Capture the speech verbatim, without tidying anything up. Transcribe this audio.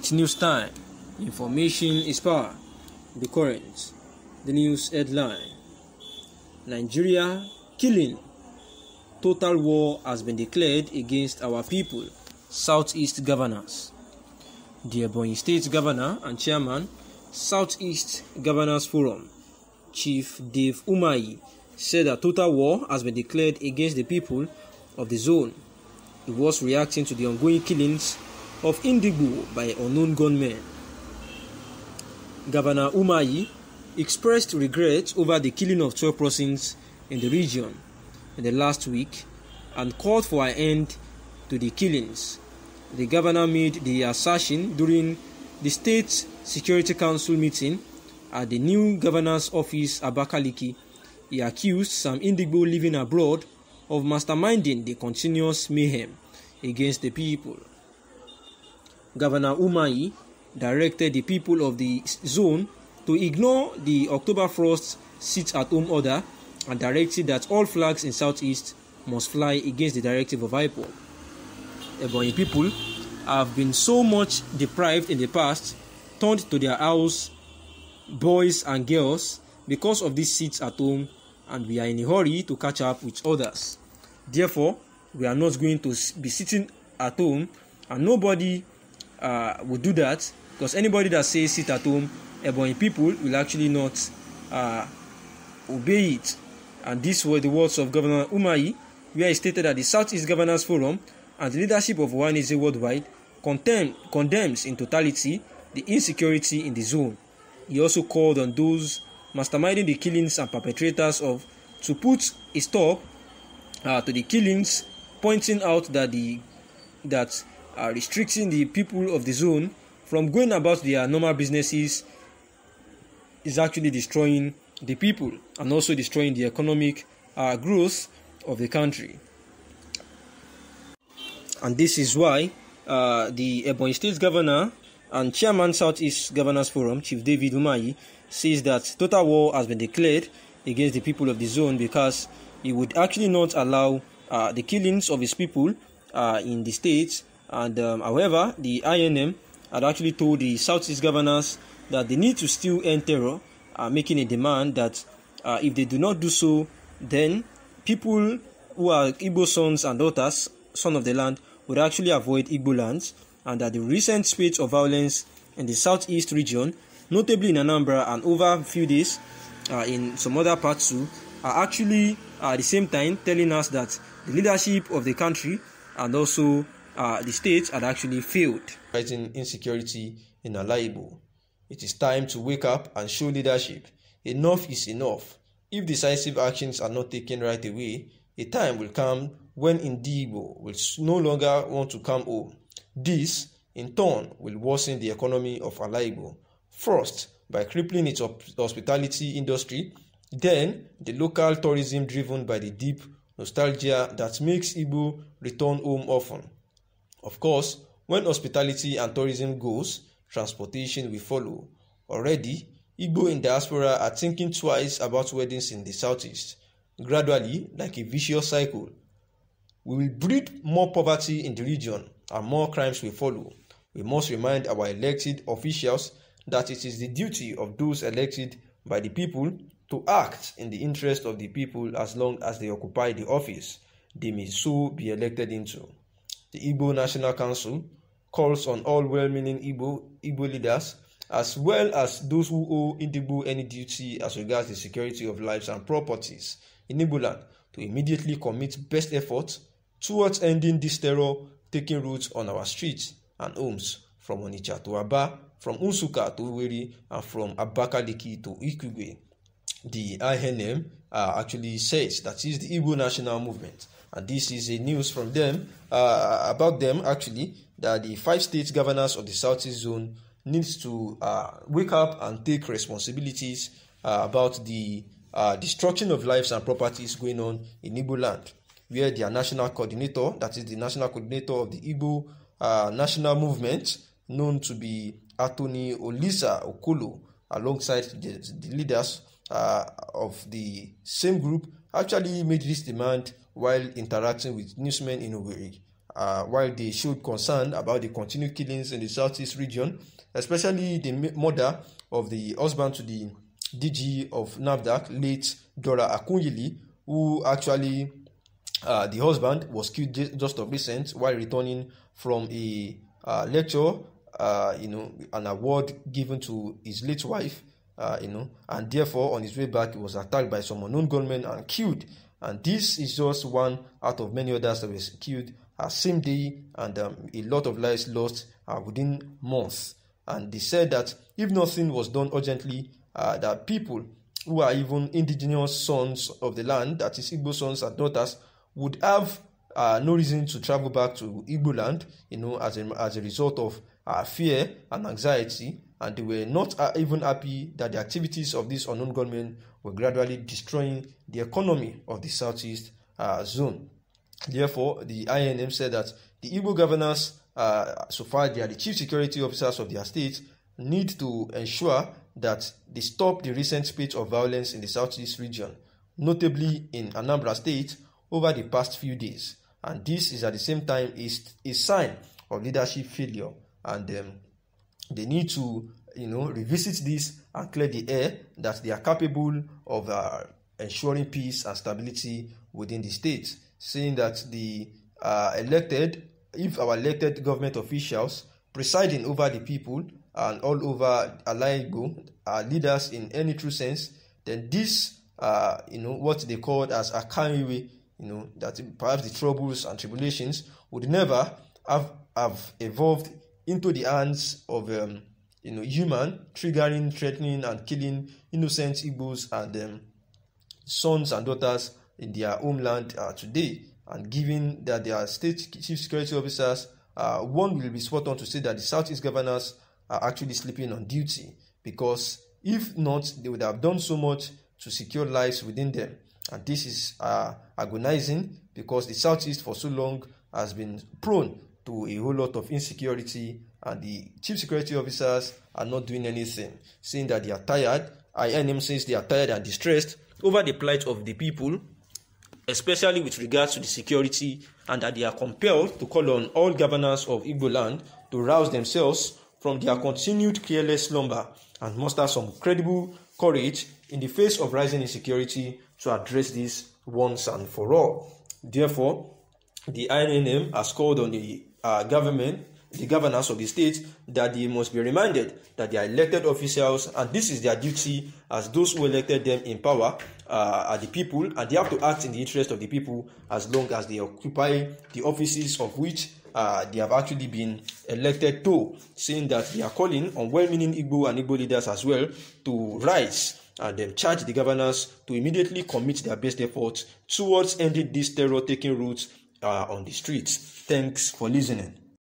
It's news time. Information is power. The current. The news headline. Nigeria killing. Total war has been declared against our people. Southeast governors. The Ebonyi State Governor and Chairman, Southeast Governors Forum, Chief Dave Umahi, said that total war has been declared against the people of the zone. He was reacting to the ongoing killings of Indigbo by unknown gunmen. Governor Umahi expressed regret over the killing of twelve persons in the region in the last week and called for an end to the killings. The governor made the assertion during the State Security Council meeting at the new governor's office, Abakaliki. He accused some Indigbo living abroad of masterminding the continuous mayhem against the people. Governor Umahi directed the people of the zone to ignore the October first sit-at-home order and directed that all flags in Southeast must fly against the directive of I P O B. Ebonyi people have been so much deprived in the past, turned to their house, boys and girls, because of these seats at home, and we are in a hurry to catch up with others. Therefore, we are not going to be sitting at home, and nobody uh, will do that, because anybody that says sit at home, Ebonyi people will actually not uh, obey it. And these were the words of Governor Umahi, where he stated that the Southeast Governors Forum and the leadership of Ohanaeze Worldwide condemn, condemns in totality the insecurity in the zone. He also called on those masterminding the killings and perpetrators of to put a stop uh, to the killings, pointing out that the that uh, restricting the people of the zone from going about their normal businesses is actually destroying the people and also destroying the economic uh, growth of the country. And this is why uh, the Ebonyi State Governor and Chairman Southeast Governors Forum, Chief David Umahi, says that total war has been declared against the people of the zone because he would actually not allow uh, the killings of his people uh, in the state. And um, however, the I N M had actually told the Southeast governors that they need to still end terror, uh, making a demand that uh, if they do not do so, then people who are Igbo sons and daughters, son of the land, would actually avoid Igbo lands, and that the recent spate of violence in the southeast region, notably in Anambra and over a few days uh, in some other parts too, are actually uh, at the same time telling us that the leadership of the country and also uh, the state had actually failed. Fighting insecurity in Alaibo. It is time to wake up and show leadership. Enough is enough. If decisive actions are not taken right away, a time will come when Indigbo will no longer want to come home. This, in turn, will worsen the economy of Alaibo. First, by crippling its hospitality industry, then the local tourism driven by the deep nostalgia that makes Igbo return home often. Of course, when hospitality and tourism goes, transportation will follow. Already, Igbo in diaspora are thinking twice about weddings in the southeast. Gradually, like a vicious cycle, we will breed more poverty in the region and more crimes will follow. We must remind our elected officials that it is the duty of those elected by the people to act in the interest of the people as long as they occupy the office they may so be elected into. The Igbo National Council calls on all well-meaning Igbo, Igbo leaders, as well as those who owe Indigbo any duty as regards the security of lives and properties in Igbo land, to immediately commit best efforts towards ending this terror taking root on our streets and homes, from Onitsha to Aba, from Nsukka to Owerri, and from Abakaliki to Ikugwe. The I N M uh, actually says that is the Igbo National Movement, and this is a news from them uh, about them actually, that the five state governors of the Southeast Zone needs to uh, wake up and take responsibilities uh, about the uh, destruction of lives and properties going on in Igbo land, where their national coordinator, that is the national coordinator of the Igbo uh, National Movement, known to be Attorney Olisa Okolo, alongside the, the leaders uh, of the same group, actually made this demand while interacting with newsmen in Owerri. uh, while they showed concern about the continued killings in the southeast region, especially the murder of the husband to the D G of NAFDAC, late Dora Akunyili, who actually, uh, the husband was killed just of recent while returning from a uh, lecture, uh, you know, an award given to his late wife, uh, you know, and therefore on his way back he was attacked by some unknown gunmen and killed. And this is just one out of many others that was killed uh, same day, and um, a lot of lives lost uh, within months. And they said that if nothing was done urgently, uh, that people who are even indigenous sons of the land, that is Igbo sons and daughters, would have uh, no reason to travel back to Igbo land, you know, as a, as a result of uh, fear and anxiety. And they were not uh, even happy that the activities of these unknown gunmen were gradually destroying the economy of the southeast uh, zone. Therefore, the I N M said that the Igbo governors, uh, so far they are the chief security officers of their state, need to ensure that they stop the recent spate of violence in the southeast region, notably in Anambra State, over the past few days. And this is at the same time a, a sign of leadership failure, and um, they need to, you know, revisit this and clear the air that they are capable of uh, ensuring peace and stability within the state, saying that the uh, elected, if our elected government officials presiding over the people and all over Alaigbo are leaders in any true sense, then this, uh, you know, what they called as a Akaniwe, you know, that perhaps the troubles and tribulations would never have, have evolved into the hands of um, you know, human, triggering, threatening, and killing innocent Igbos and um, sons and daughters in their homeland uh, today. And given that they are state chief security officers, uh, one will be spot on to say that the Southeast governors are actually sleeping on duty, because if not, they would have done so much to secure lives within them. And this is uh, agonizing, because the Southeast for so long has been prone to a whole lot of insecurity, and the chief security officers are not doing anything, saying that they are tired. I N M says they are tired and distressed over the plight of the people, especially with regards to the security, and that they are compelled to call on all governors of Igbo land to rouse themselves from their continued careless slumber and muster some credible courage in the face of rising insecurity to address this once and for all. Therefore, the I N M has called on the uh, government, the governors of the state, that they must be reminded that they are elected officials, and this is their duty as those who elected them in power uh, are the people, and they have to act in the interest of the people as long as they occupy the offices of which uh, they have actually been elected to, saying that they are calling on well-meaning Igbo and Igbo leaders as well to rise and then charge the governors to immediately commit their best efforts towards ending this terror-taking route uh, on the streets. Thanks for listening.